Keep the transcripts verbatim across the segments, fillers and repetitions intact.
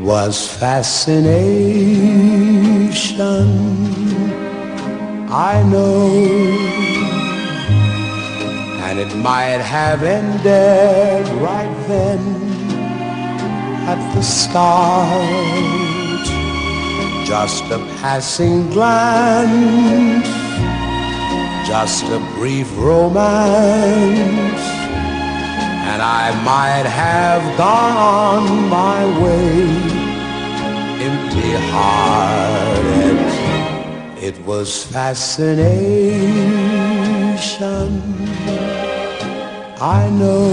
was fascination, I know, and it might have ended right then at the start. Just a passing glance, just a brief romance, and I might have gone on my way, empty-hearted. It was fascination, I know,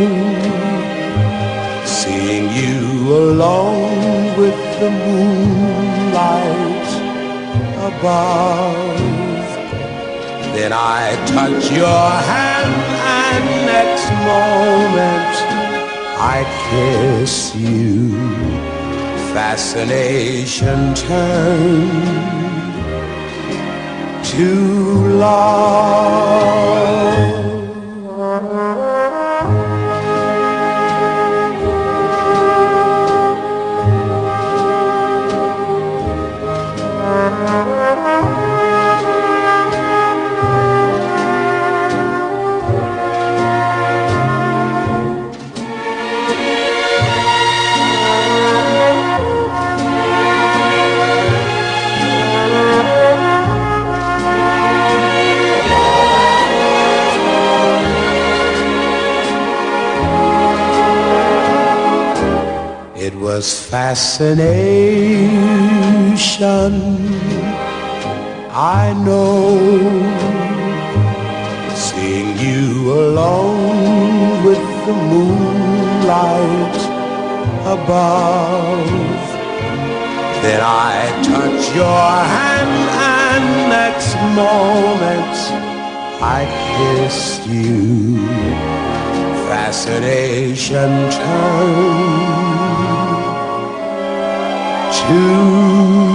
seeing you alone with the moonlight above. Then I touch your hand and next moment I kiss you. Fascination turned to love. It was fascination, I know, seeing you alone with the moonlight above. Then I touch your hand and next moment I kissed you. Fascination turned to